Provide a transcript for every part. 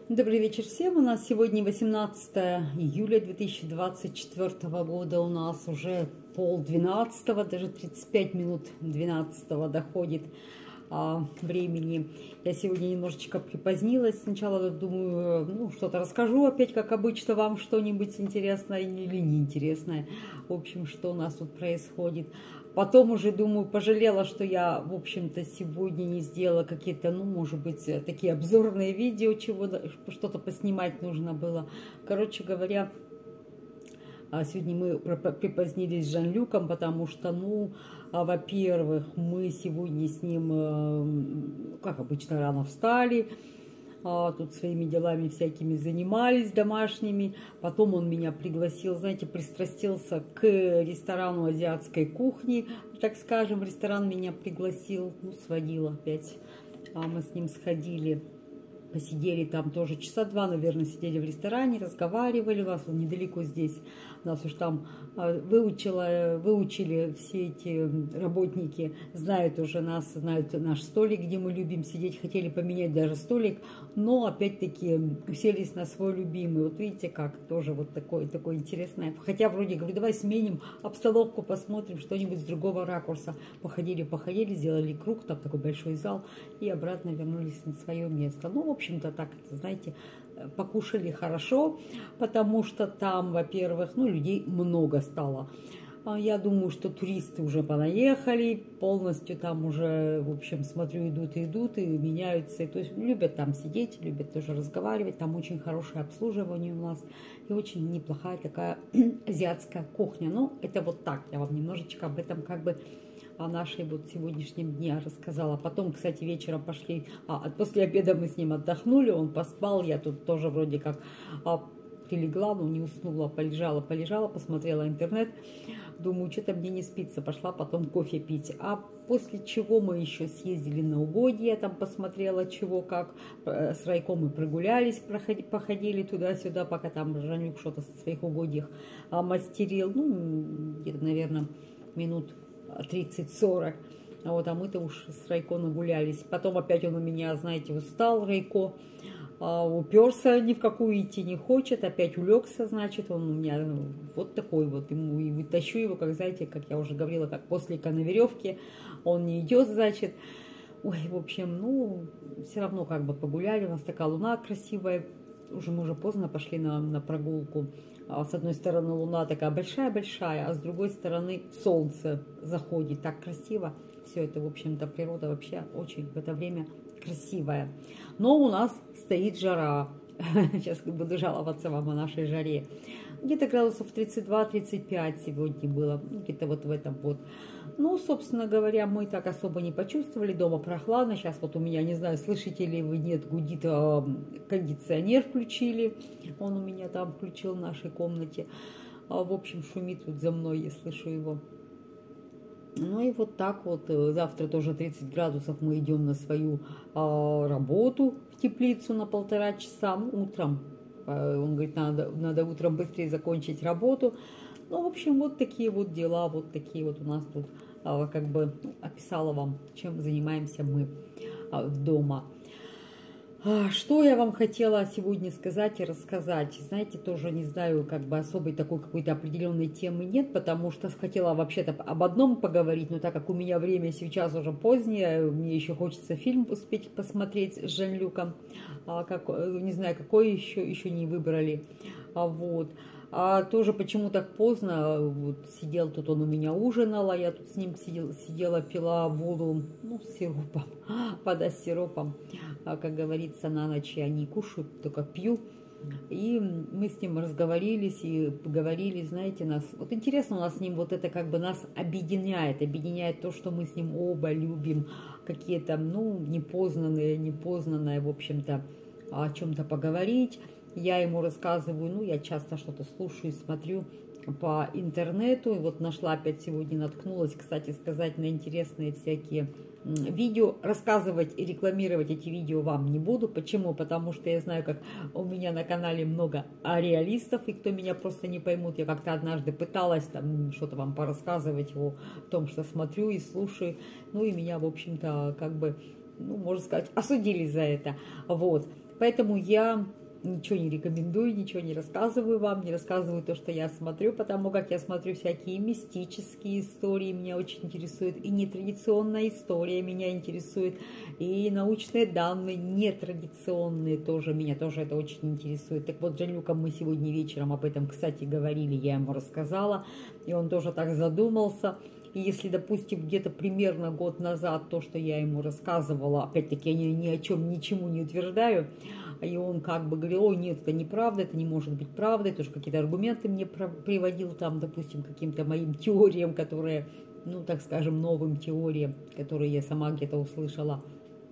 Добрый вечер всем. У нас сегодня 18 июля 2024 года. У нас уже 11:30, даже 35 минут 12 доходит времени. Я сегодня немножечко припозднилась. Сначала думаю, что-то расскажу опять, как обычно, вам что-нибудь интересное или неинтересное. В общем, что у нас тут происходит. Потом уже, думаю, пожалела, что я, в общем-то, сегодня не сделала какие-то, может быть, такие обзорные видео, что-то поснимать нужно было. Короче говоря, сегодня мы припозднились с Жан-Люком, потому что, во-первых, мы сегодня с ним, как обычно, рано встали. Тут своими делами всякими занимались домашними. Потом он меня пригласил, знаете, пристрастился к ресторану азиатской кухни, так скажем. Ресторан меня пригласил, сводил опять. Мы с ним сходили, посидели там тоже часа два, наверное, сидели в ресторане, разговаривали. У нас он недалеко здесь. Нас уж там выучили все эти работники, знают уже нас, знают наш столик, где мы любим сидеть. Хотели поменять даже столик, но опять-таки уселись на свой любимый. Вот видите, как тоже вот такое интересное. Хотя вроде говорю, давай сменим обстановку, посмотрим что-нибудь с другого ракурса. Походили, сделали круг, там такой большой зал, и обратно вернулись на свое место. В общем-то, так, знаете, покушали хорошо, потому что там, во-первых, людей много стало. Я думаю, что туристы уже понаехали, полностью там уже, в общем, смотрю, идут и меняются. То есть любят там сидеть, любят тоже разговаривать. Там очень хорошее обслуживание у нас и очень неплохая такая азиатская кухня. Это вот так, я вам немножечко об этом о нашей сегодняшнем дне рассказала. Потом, кстати, вечером пошли, после обеда мы с ним отдохнули, он поспал, я тут тоже вроде как прилегла, но не уснула, полежала, посмотрела интернет, думаю, что-то мне не спится, пошла потом кофе пить. После чего мы еще съездили на угодья, там посмотрела, чего как, с Райком мы прогулялись, походили туда-сюда, пока там Жанюк что-то со своих угодьях мастерил, где-то, наверное, минут 30-40. А мы-то уж с Райко нагулялись. Потом опять он у меня, знаете, устал, Райко, уперся, ни в какую идти не хочет, опять улегся, значит, он у меня вот такой вот, ему и вытащу его, как, знаете, как я уже говорила, как после на веревке, он не идет, значит. Ой, в общем, все равно погуляли, у нас такая луна красивая, мы уже поздно пошли на прогулку. С одной стороны луна такая большая-большая, а с другой стороны солнце заходит. Так красиво. Все это, в общем-то, природа вообще очень в это время красивая. Но у нас стоит жара. Сейчас буду жаловаться вам о нашей жаре. Где-то градусов 32-35 сегодня было. Где-то вот в этом вот. Собственно говоря, мы так особо не почувствовали. Дома прохладно. Сейчас вот у меня, не знаю, слышите ли вы, нет, гудит, кондиционер включили. Он у меня там включил в нашей комнате. В общем, шумит тут за мной, я слышу его. И вот так вот. Завтра тоже 30 градусов. Мы идем на свою работу в теплицу на 1,5 часа. Утром. Он говорит, надо утром быстрее закончить работу. В общем, вот такие вот дела, вот такие вот у нас тут, описала вам, чем занимаемся мы дома. Что я вам хотела сегодня сказать и рассказать? Знаете, тоже не знаю, особой такой какой-то определенной темы нет, потому что хотела вообще-то об одном поговорить, но так как у меня время сейчас уже позднее, мне еще хочется фильм успеть посмотреть с Жан-Люком, не знаю, какой еще не выбрали, тоже почему так поздно, сидел тут он у меня ужинал, а я тут с ним сидела, пила воду, с сиропом, вода с сиропом, как говорится, на ночь я не кушаю, только пью. И мы с ним разговорились и поговорили, знаете, вот интересно, у нас с ним вот это нас объединяет то, что мы с ним оба любим, какие-то, непознанное, в общем-то, о чем-то поговорить. Я ему рассказываю, я часто что-то слушаю, смотрю по интернету. И вот нашла опять сегодня, наткнулась, кстати сказать, на интересные всякие видео. Рассказывать и рекламировать эти видео вам не буду. Почему? Потому что я знаю, как у меня на канале много реалистов, и кто меня просто не поймут. Я как-то однажды пыталась там что-то вам порассказывать о том, что смотрю и слушаю. И меня, в общем-то, можно сказать, осудили за это. Поэтому я ничего не рекомендую, ничего не рассказываю вам, не рассказываю то, что я смотрю, потому как я смотрю всякие мистические истории, меня очень интересует, и нетрадиционная история меня интересует, и научные данные нетрадиционные тоже, меня тоже это очень интересует. Так вот, с Жан-Люком мы сегодня вечером об этом, кстати, говорили, я ему рассказала, и он тоже так задумался. И если, допустим, где-то примерно год назад то, что я ему рассказывала, опять-таки я ни о чем, ничему не утверждаю, и он как бы говорил: ой, нет, это неправда, это не может быть правдой, тоже какие-то аргументы мне приводил там, допустим, каким-то моим теориям, которые, ну, так скажем, новым теориям, которые я сама где-то услышала.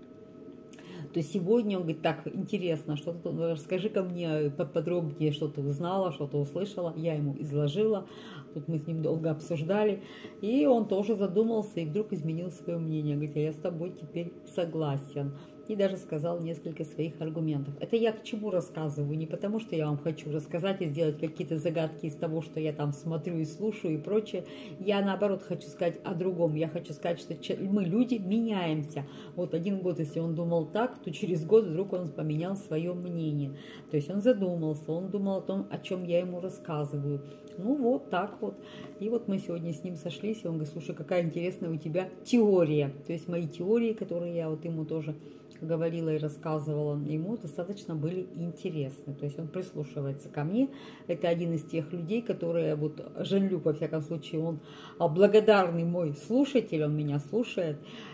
То сегодня он говорит: так, интересно, что-то, расскажи-ка мне поподробнее, что ты узнала, что ты услышала. Я ему изложила, тут мы с ним долго обсуждали, и он тоже задумался и вдруг изменил свое мнение. Говорит: а я с тобой теперь согласен. И даже сказал несколько своих аргументов. Это я к чему рассказываю? Не потому, что я вам хочу рассказать и сделать какие-то загадки из того, что я там смотрю и слушаю и прочее. Я, наоборот, хочу сказать о другом. Я хочу сказать, что мы, люди, меняемся. Вот один год, если он думал так, то через год вдруг он поменял свое мнение. То есть он задумался, он думал о том, о чем я ему рассказываю. Ну вот так вот. И вот мы сегодня с ним сошлись, и он говорит: слушай, какая интересная у тебя теория. То есть мои теории, которые я вот ему тоже говорила и рассказывала, ему достаточно были интересны. То есть он прислушивается ко мне. Это один из тех людей, которые, вот Жан-Люк, во всяком случае, он благодарный мой слушатель, он меня слушает.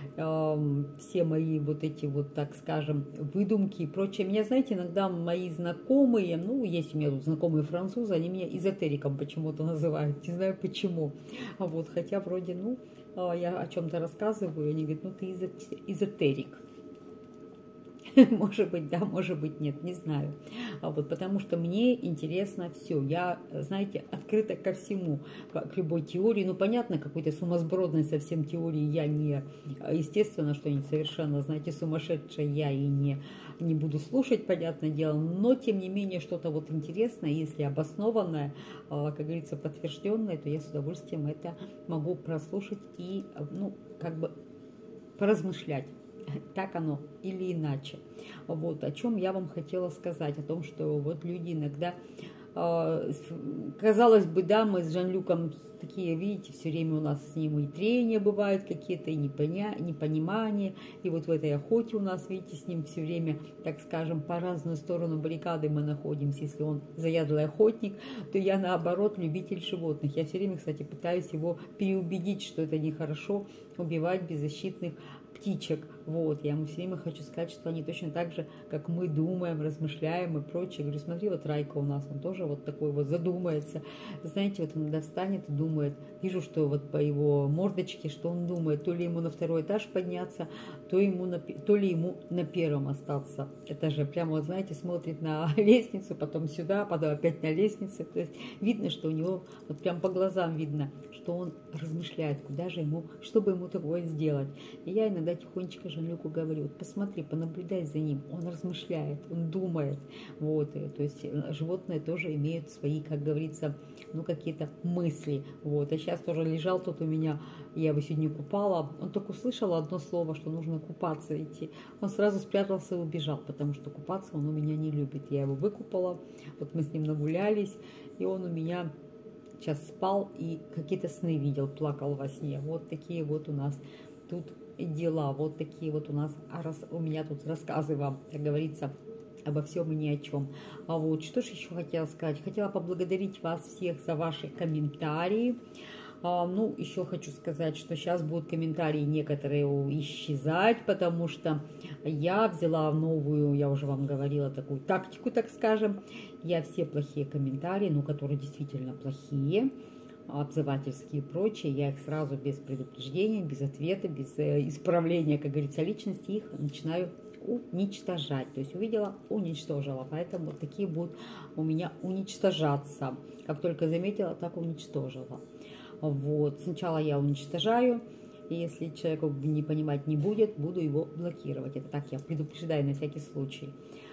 Все мои вот эти вот, так скажем, выдумки и прочее. Меня, знаете, иногда мои знакомые, ну, есть у меня тут знакомые французы, они меня эзотериком почему-то называют. Не знаю почему. Вот, хотя вроде, ну, я о чем-то рассказываю, они говорят: ну, ты эзотерик. Может быть, да, может быть, нет, не знаю. Вот, потому что мне интересно все. Я, знаете, открыта ко всему, к любой теории. Ну, понятно, какой-то сумасбродной совсем теории я не... Естественно, что-нибудь совершенно, знаете, сумасшедшее я и не буду слушать, понятное дело. Но, тем не менее, что-то вот интересное, если обоснованное, как говорится, подтвержденное, то я с удовольствием это могу прослушать и, ну, как бы поразмышлять. Так оно или иначе. Вот о чем я вам хотела сказать, о том, что вот люди иногда, казалось бы, да, мы с Жан-Люком такие, видите, все время у нас с ним и трения бывают какие-то, и непонимания, и вот в этой охоте у нас, видите, с ним все время, так скажем, по разную сторону баррикады мы находимся. Если он заядлый охотник, то я, наоборот, любитель животных. Я все время, кстати, пытаюсь его переубедить, что это нехорошо убивать беззащитных птичек. Вот, я ему все время хочу сказать, что они точно так же, как мы думаем, размышляем и прочее. Говорю: смотри, вот Райка у нас, он тоже вот такой вот задумается. Знаете, вот он иногда встанет и думает, вижу, что вот по его мордочке, что он думает, то ли ему на второй этаж подняться, то ли ему на первом остаться. Это же прямо, вот знаете, смотрит на лестницу, потом сюда, потом опять на лестницу. То есть видно, что у него, вот прям по глазам видно, что он размышляет, куда же ему, чтобы ему такое сделать. И я иногда тихонечко Жан-Люку говорю: вот посмотри, понаблюдай за ним, он размышляет, он думает. Вот, и, то есть животные тоже имеют свои, как говорится, ну, какие-то мысли. Вот, а сейчас тоже лежал тут у меня, я его сегодня купала, он только услышал одно слово, что нужно купаться идти, он сразу спрятался и убежал, потому что купаться он у меня не любит. Я его выкупала, вот мы с ним нагулялись, и он у меня сейчас спал и какие-то сны видел, плакал во сне. Вот такие вот у нас тут дела, вот такие вот у нас, у меня тут рассказы вам, как говорится, обо всем и ни о чем. А вот что же еще хотела сказать? Хотела поблагодарить вас всех за ваши комментарии. Ну, еще хочу сказать, что сейчас будут комментарии некоторые исчезать, потому что я взяла новую, я уже вам говорила, такую тактику, так скажем. Я все плохие комментарии, ну, которые действительно плохие, обзывательские и прочие, я их сразу без предупреждения, без ответа, без исправления, как говорится, личности, их начинаю уничтожать. То есть увидела, уничтожила. Поэтому вот такие будут у меня уничтожаться. Как только заметила, так уничтожила. Вот. Сначала я уничтожаю, и если человек не понимать не будет, буду его блокировать. Это так я предупреждаю на всякий случай.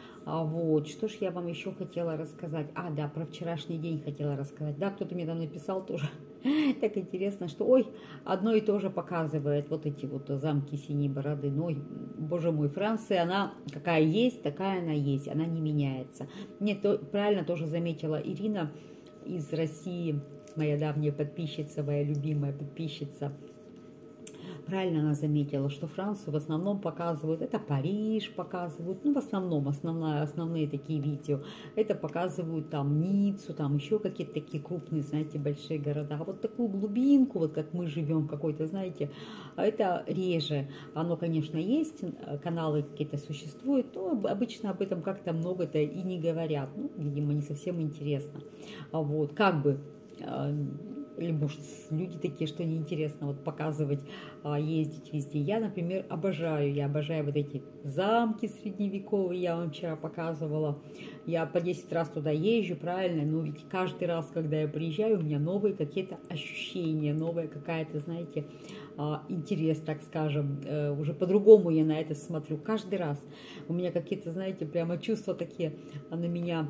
Вот, что ж я вам еще хотела рассказать. Да, про вчерашний день хотела рассказать. Да, кто-то мне там написал тоже Так интересно, что, ой, одно и то же показывает вот эти вот замки синей бороды. Ну, ой, боже мой, Франция, она какая есть, такая она есть, она не меняется. Нет, правильно тоже заметила Ирина из России, моя давняя подписчица, моя любимая подписчица. Правильно она заметила, что Францию в основном показывают, это Париж показывают, ну в основном, основные такие видео, это показывают там Ниццу, там еще какие-то такие крупные, знаете, большие города. А вот такую глубинку, вот как мы живем какой-то, знаете, это реже. Оно, конечно, есть, каналы какие-то существуют, но обычно об этом как-то много-то и не говорят. Ну, видимо, не совсем интересно. Вот, как бы... Или, может, люди такие, что неинтересно вот показывать, ездить везде. Я, например, обожаю вот эти замки средневековые, я вам вчера показывала. Я по 10 раз туда езжу, правильно, но ведь каждый раз, когда я приезжаю, у меня новые какие-то ощущения, новая какая-то, знаете, интерес, так скажем. Уже по-другому я на это смотрю каждый раз. У меня какие-то, знаете, прямо чувства такие на меня...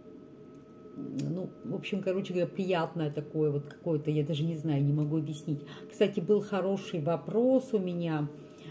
Ну, в общем, короче говоря, приятное такое вот какое-то, я даже не знаю, не могу объяснить. Кстати, был хороший вопрос у меня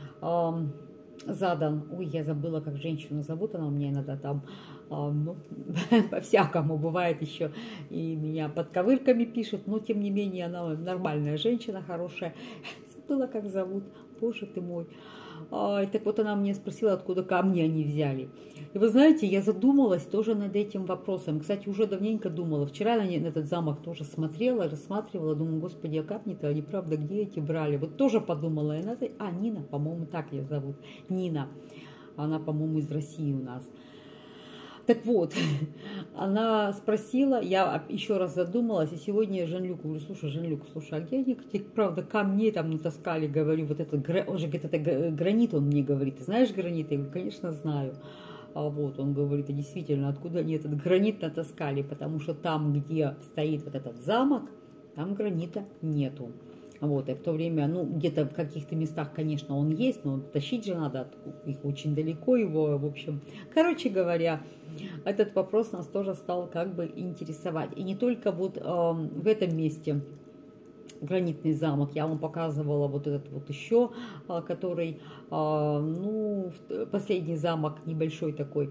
задан. Ой, я забыла, как женщину зовут, она у меня иногда там, ну, по-всякому бывает еще. И меня под ковырками пишет, но тем не менее она нормальная женщина, хорошая. Забыла, как зовут, боже ты мой. Так вот она мне спросила, откуда камни они взяли. И вы знаете, я задумалась тоже над этим вопросом. Кстати, уже давненько думала. Вчера на этот замок тоже смотрела, рассматривала. Думаю, господи, а камни-то они, правда, где эти брали? Вот тоже подумала. Нина, по-моему, так ее зовут. Нина. Она, по-моему, из России у нас. Так вот, она спросила, я еще раз задумалась, и сегодня Жан-Люку говорю, слушай, Жан-Люк, слушай, а где они, правда, камней там натаскали, говорю, вот этот, он же говорит, это гранит, он мне говорит, ты знаешь гранит? Я говорю, конечно, знаю. А вот, он говорит, а действительно, откуда они этот гранит натаскали, потому что там, где стоит вот этот замок, там гранита нету. Вот, и в то время, ну, где-то в каких-то местах, конечно, он есть, но тащить же надо, их очень далеко его, в общем. Короче говоря, этот вопрос нас тоже стал как бы интересовать. И не только вот в этом месте гранитный замок, я вам показывала вот этот вот еще, который, ну, последний замок небольшой такой,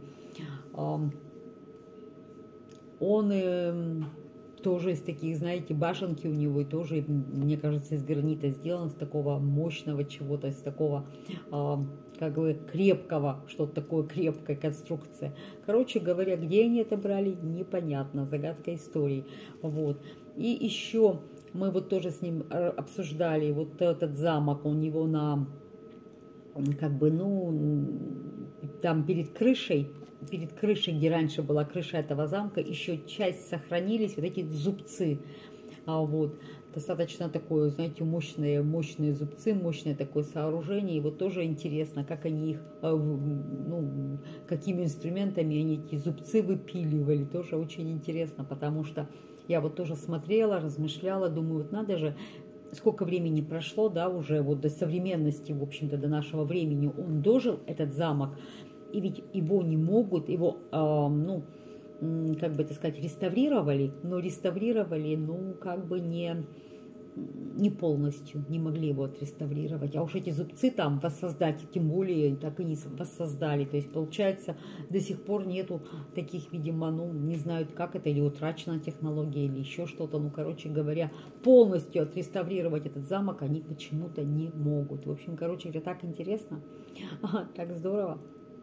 он... тоже из таких, знаете, башенки у него, и тоже, мне кажется, из гранита сделан, с такого мощного чего-то, из такого, как бы, крепкого, что-то такое, крепкая конструкция. Короче говоря, где они это брали, непонятно, загадка истории. Вот. И еще мы вот тоже с ним обсуждали, вот этот замок, у него на, как бы, ну, там перед крышей, где раньше была крыша этого замка, еще часть сохранились, вот эти зубцы. Вот. Достаточно такое, знаете, мощные зубцы, мощное такое сооружение. И вот тоже интересно, как они их, ну, какими инструментами они эти зубцы выпиливали. Тоже очень интересно, потому что я вот тоже смотрела, размышляла, думаю, вот надо же, сколько времени прошло, да, уже вот до современности, в общем-то, до нашего времени он дожил, этот замок. И ведь его не могут, его, ну, как бы это сказать, реставрировали, ну, как бы не полностью, не могли его отреставрировать. А уж эти зубцы там воссоздать, тем более, так и не воссоздали. То есть, получается, до сих пор нету таких, видимо, ну, не знают, как это, или утрачена технология, или еще что-то. Ну, короче говоря, полностью отреставрировать этот замок они почему-то не могут. В общем, короче говоря, так интересно, так здорово.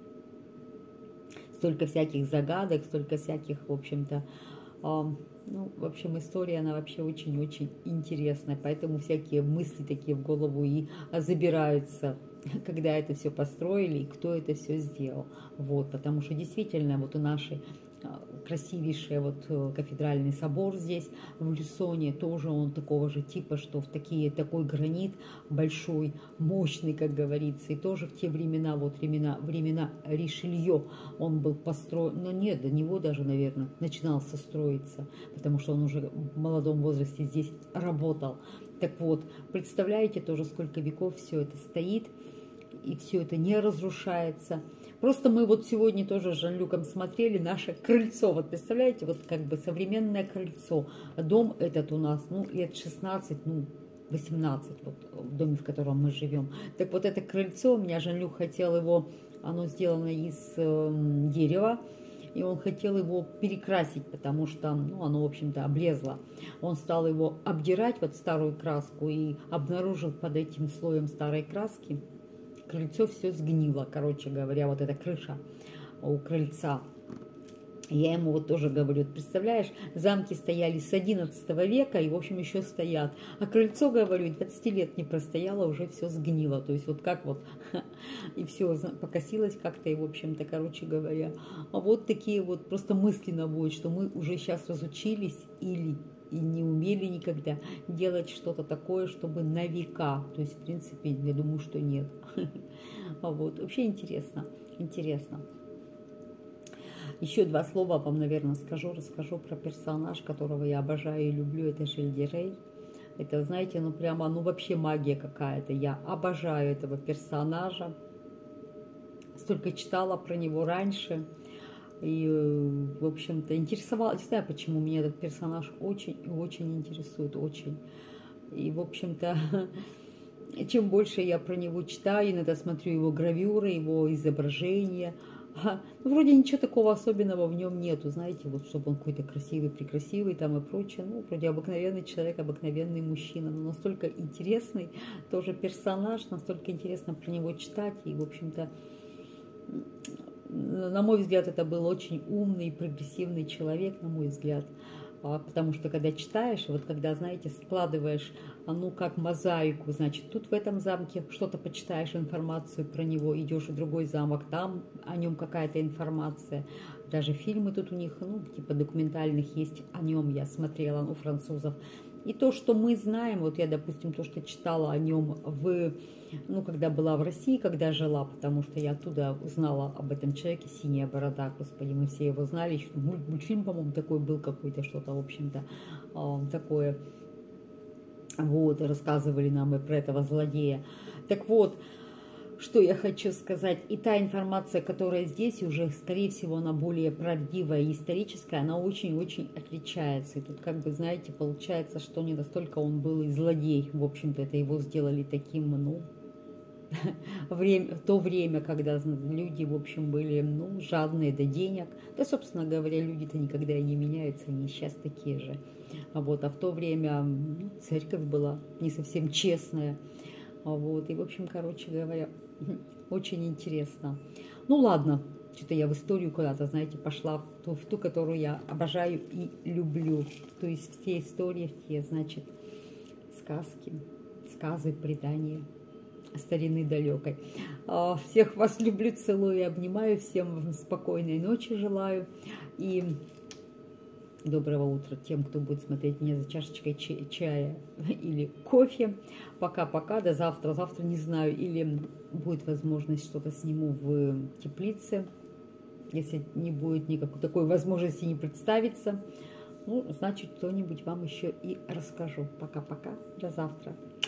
Столько всяких загадок, столько всяких, в общем-то, ну, в общем, история, она вообще очень-очень интересная, поэтому всякие мысли такие в голову и забираются, когда это все построили и кто это все сделал. Вот, потому что действительно вот у нашей красивейший вот кафедральный собор здесь в Люсоне, тоже он такого же типа, что такой гранит большой, мощный, как говорится, и тоже в те времена, вот времена Ришелье он был построен, но нет, до него даже, наверное, начинался строиться, потому что он уже в молодом возрасте здесь работал. Так вот, представляете тоже, сколько веков все это стоит, и все это не разрушается. Просто мы вот сегодня тоже с Жан-Люком смотрели наше крыльцо. Вот представляете, вот как бы современное крыльцо. Дом этот у нас, ну, лет 16, ну, 18, вот в доме, в котором мы живем. Так вот это крыльцо, у меня Жан-Люк хотел его, оно сделано из дерева, и он хотел его перекрасить, потому что, ну, оно, в общем-то, облезло. Он стал его обдирать, вот старую краску, и обнаружил под этим слоем старой краски, крыльцо все сгнило, короче говоря, вот эта крыша у крыльца. Я ему вот тоже говорю, представляешь, замки стояли с 11 века и, в общем, еще стоят. А крыльцо, говорю, 20 лет не простояло, уже все сгнило. То есть вот как вот, и все покосилось как-то, и, в общем-то, короче говоря. А вот такие вот просто мысли наводят, что мы уже сейчас разучились или и не умели никогда делать что-то такое, чтобы на века. То есть, в принципе, я думаю, что нет. Вот. Вообще интересно, интересно. Еще два слова вам, наверное, расскажу про персонаж, которого я обожаю и люблю, это Жиль де Рей. Это, знаете, ну прямо, ну вообще магия какая-то. Я обожаю этого персонажа. Столько читала про него раньше. И, в общем-то, интересовалась. Не знаю, почему меня этот персонаж очень и очень интересует, очень. И, в общем-то, чем больше я про него читаю, иногда смотрю его гравюры, его изображения, ну, вроде ничего такого особенного в нем нету, знаете, вот чтобы он какой-то красивый, прекрасивый там и прочее. Ну, вроде обыкновенный человек, обыкновенный мужчина, но настолько интересный тоже персонаж, настолько интересно про него читать. И, в общем-то, на мой взгляд, это был очень умный и прогрессивный человек, на мой взгляд. Потому что когда читаешь, вот когда, знаете, складываешь, ну, как мозаику, значит, тут в этом замке что-то почитаешь, информацию про него, идешь в другой замок, там о нем какая-то информация. Даже фильмы тут у них, ну, типа документальных есть о нем, я смотрела, у французов. И то, что мы знаем, вот я, допустим, то, что читала о нем ну, когда была в России, когда жила, потому что я оттуда узнала об этом человеке, «Синяя борода», господи, мы все его знали, еще мультфильм, по-моему, такой был какой-то, что-то, в общем-то, такое, вот, рассказывали нам и про этого злодея. Так вот, что я хочу сказать, и та информация, которая здесь уже, скорее всего, она более правдивая и историческая, она очень-очень отличается. И тут, как бы, знаете, получается, что не настолько он был и злодей, в общем-то, это его сделали таким, ну, в то время, когда люди, в общем, были, ну, жадные до денег. Да, собственно говоря, люди-то никогда и не меняются, они сейчас такие же. Вот, а в то время, ну, церковь была не совсем честная. Вот, и, в общем, короче говоря, очень интересно. Ну, ладно, что-то я в историю куда-то, знаете, пошла, в ту, которую я обожаю и люблю. То есть все истории, те, значит, сказки, сказы, предания старины далекой. Всех вас люблю, целую и обнимаю. Всем спокойной ночи желаю. И доброго утра тем, кто будет смотреть меня за чашечкой чая или кофе. Пока-пока, до завтра. Завтра не знаю, или будет возможность что-то сниму в теплице. Если не будет никакой такой возможности не представиться, ну, значит, кто-нибудь вам еще и расскажу. Пока-пока, до завтра.